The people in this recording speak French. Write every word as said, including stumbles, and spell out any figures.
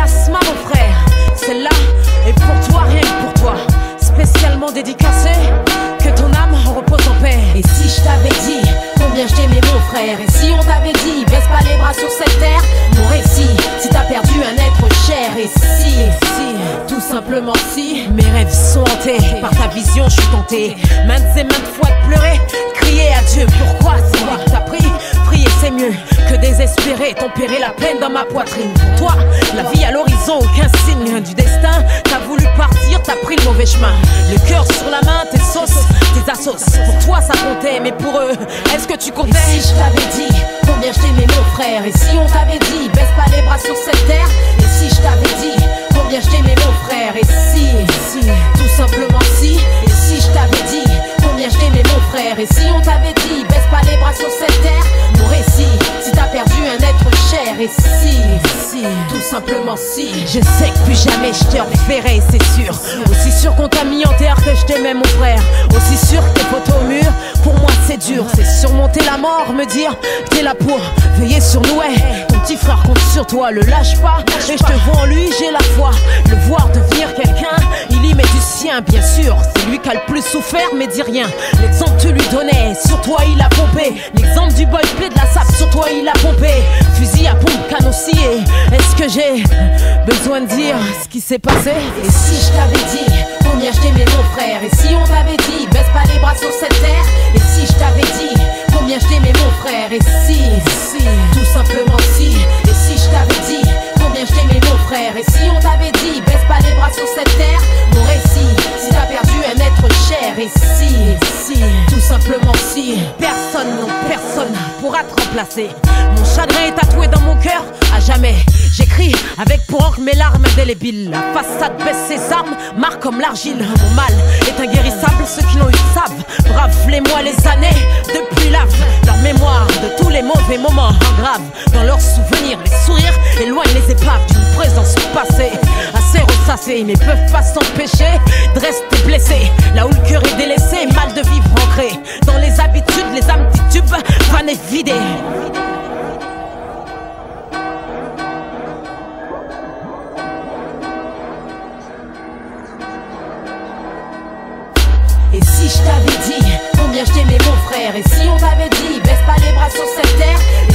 Asma mon frère, celle-là est pour toi, rien que pour toi. Spécialement dédicacée, que ton âme repose en paix. Et si je t'avais dit combien je t'aimais mon frère, et si on t'avait dit baisse pas les bras sur cette terre, mon récit, si t'as perdu un être cher, et si, et si, tout simplement si, mes rêves sont hantés par ta vision, je suis tenté maintes et maintes fois de pleurer, crier à Dieu. Pourquoi c'est moi que t'as pris? Prier c'est mieux que désespérer, tempérer la peine dans ma poitrine. Pour toi, la vie à l'horizon, aucun signe du destin. T'as voulu partir, t'as pris le mauvais chemin. Le cœur sur la main, tes sauces, tes assos. Pour toi ça comptait, mais pour eux, est-ce que tu comptais? Et si je t'avais dit combien je t'aimais mon frère, et si on t'avait dit baisse pas les bras sur cette terre, et si je t'avais dit combien je t'aimais mon frère, et si, et si, tout simplement si, et si je t'avais dit combien je t'aimais mon frère, et si on t'avait dit baisse pas les bras sur cette terre, mon récit, si t'as perdu un être cher, et si, et si, tout simplement si, je sais que plus jamais je te reverrai, c'est sûr. Aussi sûr qu'on t'a mis en terre que je t'aimais mon frère, aussi sûr que tes photos au mur, pour moi c'est dur. C'est surmonter la mort, me dire que t'es là pour veiller sur nous, ouais. Ton petit frère compte sur toi, le lâche pas, et je te vois en lui, j'ai la foi. Le voir devenir quelqu'un, il y met du sien, bien sûr. C'est lui qui a le plus souffert, mais dis rien. L'exemple tu lui donnais, sur toi il a pompé. L'exemple du boy play de la sape, sur toi il a pompé. Fusil à pompe, canon scié. Est-ce que j'ai besoin de dire ce qui s'est passé? Et si je t'avais dit combien je t'aimais mon frère, et si on t'avait dit baisse pas les bras sur cette terre, et si je t'avais dit combien je t'aimais mon frère, et si, et si, tout simplement si, et si je t'avais dit combien je t'aimais mon frère, et si on t'avait dit baisse pas les bras sur cette terre, mon récit, si t'as perdu un être cher, et si, et si, tout simplement si, personne, non personne pourra te remplacer. Mon chagrin est tatoué dans mon cœur à jamais. J'écris avec pour encre mes larmes indélébiles. La façade baisse ses armes, marque comme l'argile. Mon mal est inguérissable, ceux qui l'ont eu savent. Brave les mois, les années, depuis lave leur mémoire de tous les mauvais moments gravent. Dans leurs souvenirs, les sourires éloignent les épaves d'une présence passée. Assez ressassée, mais peuvent pas s'empêcher de rester blessés. Là où le cœur est délaissé, mal de vivre ancré dans les habitudes, les âmes titubes, vannes et vidées. Et si je t'avais dit combien je t'aimais mon frère, et si on t'avait dit baisse pas les bras sur cette terre,